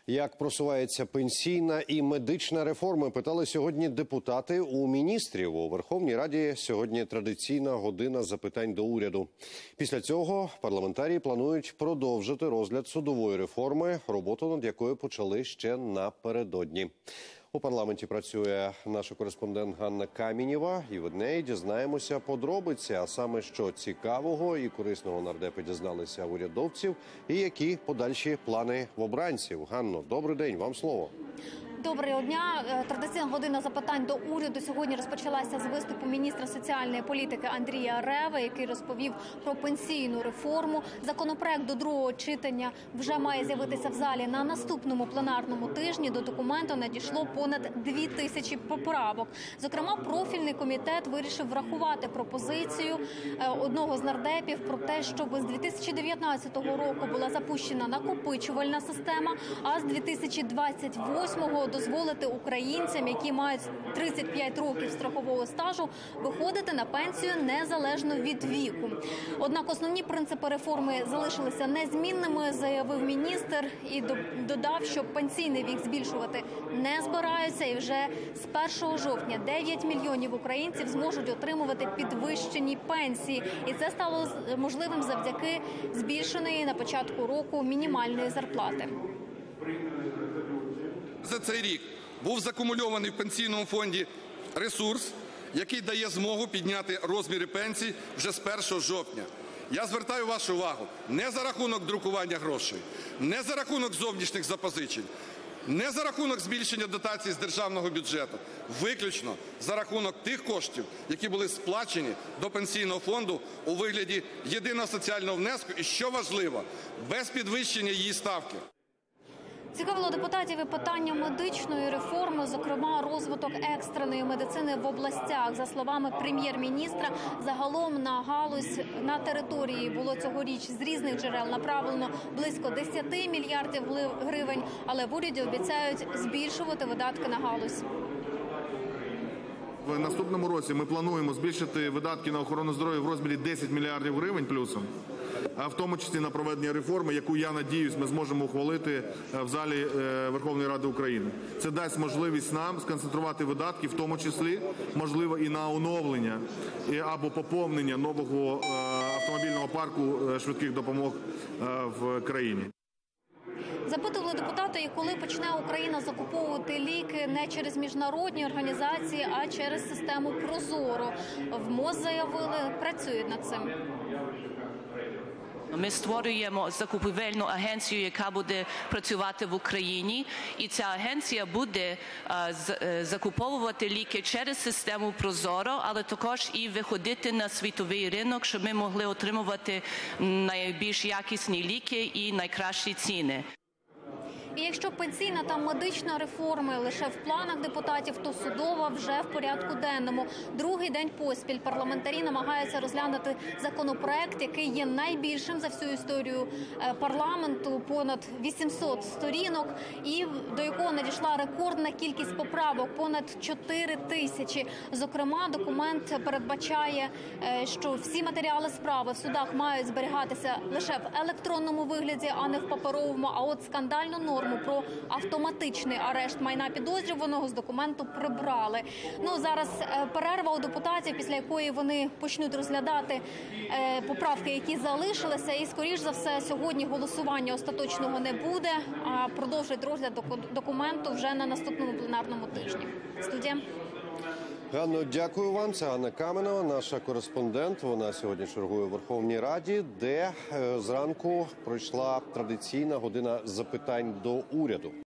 Як просувається пенсійна і медична реформи, питали сьогодні депутати у міністрів. У Верховній Раді сьогодні традиційна година запитань до уряду. Після цього парламентарії планують продовжити розгляд судової реформи, роботу над якою почали ще напередодні. У парламенті працює наша кореспондент Ганна Камінєва, і від неї дізнаємося подробиці, а саме, що цікавого і корисного нардепи дізналися в урядовців, і які подальші плани в обранців. Ганно, добрий день, вам слово. Доброго дня. Традиційна година запитань до уряду сьогодні розпочалася з виступу міністра соціальної політики Андрія Реви, який розповів про пенсійну реформу. Законопроект до другого читання вже має з'явитися в залі на наступному пленарному тижні. До документу надійшло понад 2000 поправок. Зокрема, профільний комітет вирішив врахувати пропозицію одного з нардепів про те, щоб з 2019 року була запущена накопичувальна система, а з 2028-го дозволити українцям, які мають 35 років страхового стажу, виходити на пенсію незалежно від віку. Однак основні принципи реформи залишилися незмінними, заявив міністр, і додав, що пенсійний вік збільшувати не збираються, і вже з 1 жовтня 9 мільйонів українців зможуть отримувати підвищені пенсії. І це стало можливим завдяки збільшеної на початку року мінімальної зарплати. За цей рік був закумульований в пенсійному фонді ресурс, який дає змогу підняти розміри пенсій вже з 1 жовтня. Я звертаю вашу увагу, не за рахунок друкування грошей, не за рахунок зовнішніх запозичень, не за рахунок збільшення дотацій з державного бюджету, виключно за рахунок тих коштів, які були сплачені до пенсійного фонду у вигляді єдиного соціального внеску і, що важливо, без підвищення її ставки. Цікавило депутатів і питання медичної реформи, зокрема розвиток екстреної медицини в областях. За словами прем'єр-міністра, загалом на галузь на території було цьогоріч з різних джерел направлено близько 10 мільярдів гривень, але в уряді обіцяють збільшувати видатки на галузь. В наступному році ми плануємо збільшити видатки на охорону здоров'я в розмірі 10 мільярдів гривень плюсом, а в тому числі на проведення реформи, яку, я надіюсь, ми зможемо ухвалити в залі Верховної Ради України. Це дасть можливість нам сконцентрувати видатки, в тому числі, можливо, і на оновлення або поповнення нового автомобільного парку швидких допомог в країні. Запитували депутати, і коли почне Україна закуповувати ліки не через міжнародні організації, а через систему ProZorro. В МОЗ заявили, працюють над цим. Ми створюємо закупівельну агенцію, яка буде працювати в Україні, і ця агенція буде закуповувати ліки через систему ProZorro, але також і виходити на світовий ринок, щоб ми могли отримувати найбільш якісні ліки і найкращі ціни. І якщо пенсійна та медична реформи лише в планах депутатів, то судова вже в порядку денному. Другий день поспіль парламентарі намагаються розглянути законопроект, який є найбільшим за всю історію парламенту, понад 800 сторінок, і до якого надійшла рекордна кількість поправок – понад 4 тисячі. Зокрема, документ передбачає, що всі матеріали справи в судах мають зберігатися лише в електронному вигляді, а не в паперовому. А от скандальну норму про автоматичний арешт майна підозрюваного з документу прибрали. Зараз перерва у депутатів, після якої вони почнуть розглядати поправки, які залишилися. І, скоріш за все, сьогодні голосування остаточного не буде, а продовжить розгляд документу вже на наступному пленарному тижні. Студія. Ганно, дякую вам. Це Ганна Каменова, наша кореспондент. Вона сьогодні чергує у Верховній Раді, де зранку пройшла традиційна година запитань до уряду.